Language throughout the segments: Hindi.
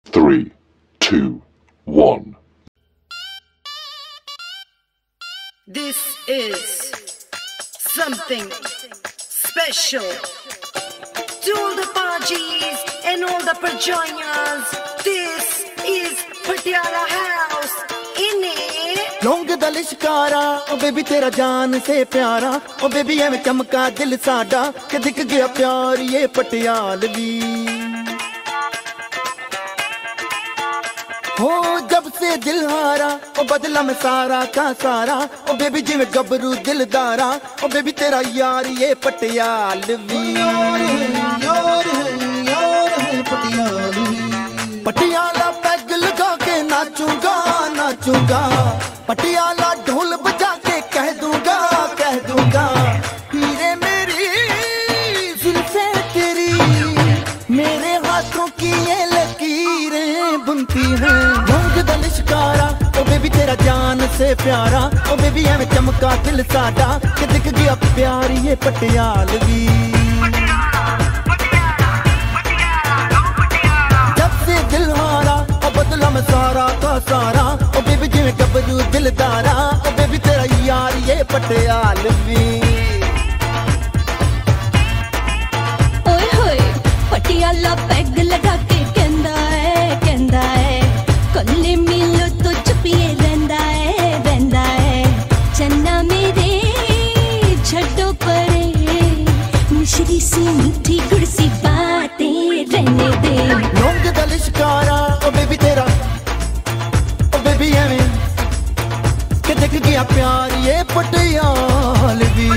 3, 2, 1. This is something special to all the Pajis and all the Parjoinas. This is Patiala House in it. लौंग दा लिशकारा ओ बेबी तेरा जान से प्यारा ओ बेबी एवें चमका दिल साडा कि दिख गया प्यार ये पटियालवी हो जब से दिल हारा ओ बदला में सारा का सारा ओ बेबी जिवें गबरू दिलदारा ओ बेबी तेरा यार ये पटियालवी पटियाला पैग लगा के नाचूंगा नाचूंगा पटियाला ढोल बजा के कह दूंगा हीरे मेरी जुल्फे तेरी मेरे हाथों की ये लकीरें बुनती हैं रंग दा लिशकारा ओ बेबी तेरा जान से प्यारा ओ बेबी एवें चमका दिल साडा कि दिख गया प्यार ये पटियालवी जब से दिल हारा ओ बदला में सारा का सारा ओ बेबी जिवें गबरू दिलदारा ओ बेबी तेरा यार ये पटियालवी ओए होए पटियाला पैग लगा के कहंदा है कल्ले मिलो तो चुपिए रहंदा है चन्ना मेरे छड्डो परे मिश्री सी मीठी गुड़ सी बातें रहने दे लौंग दा लिशकारा ओ बेबी तेरा ओ बेबी एवें कि दिख गया प्यार ये पटियालवी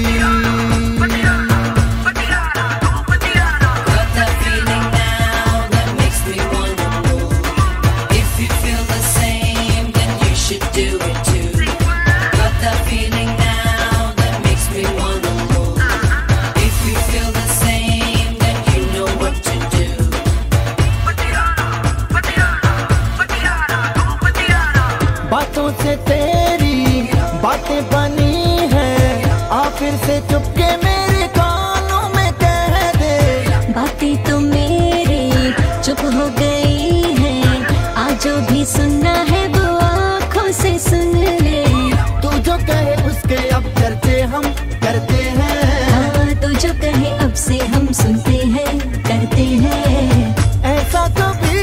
बातों से तेरी बातें बनी हैं आ फिर से चुपके मेरे कानों में कह दे बातें तो मेरी चुप हो गई हैं आज जो भी सुनना है वो आँखों से सुन ले तू जो कहे उसके अब चर्चे हम करते हैं हाँ तू जो कहे अब से हम सुनते हैं करते हैं ऐसा कभी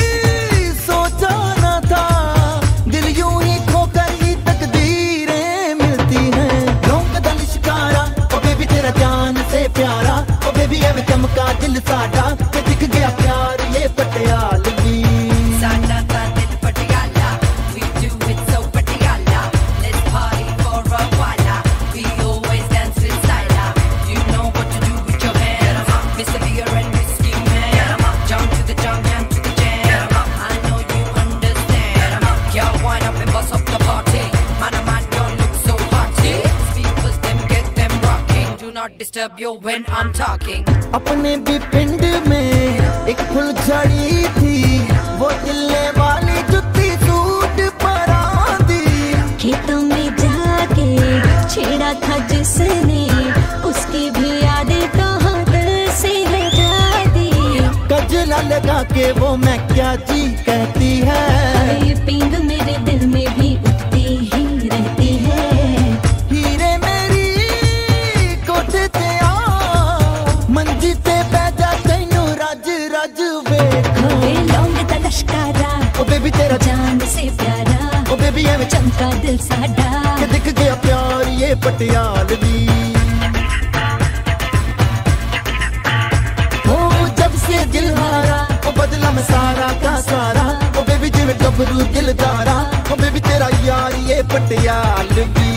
सोचा न था दिल यूं ही खोकर ही तकदीरें मिलती हैं लौंग दा लिशकारा ओ बेबी तेरा जान से प्यारा ओ बेबी एवें चमका दिल साडा कि दिख गया प्यार ये Patialvi Sada ta dil Patiala, we do it so Patiala. Let's party for a while. We always dance with style. You know what to do with your hands, Mr. Beer and Whiskey Man. Jump to the jump and to the jam. I know you understand. Y'all wind up and bust up the party. Man, oh man, don't look so hotty. Speakers them get them rocking. Do not disturb you when I'm talking. अपने भी पिंड में एक फुलझड़ी थी वो दिल्ले वाली जुत्ती सूट परांदी खेतों में जाके छेड़ा था जिसने उसकी भी यादें तो हाथ से ले जा दी गजला लगा के वो मैं क्या जी कहती है ये पींग मेरे दिल में भी उठती ही रहती है हीरे मेरी कोठे ते आ मंजी ते बैजा तैनू रज रज वेखो ओए लौंग दा लश्कारा ओ बेबी तेरा जान से प्यारा ओ बेबी एवें चमका दिल साडा कि दिख गया प्यार ये पटियालवी हो जब से दिल हारा ओ बदला में सारा का सारा ओ बेबी जिवें गबरू दिलदारा ओ बेबी तेरा यार ये पटियालवी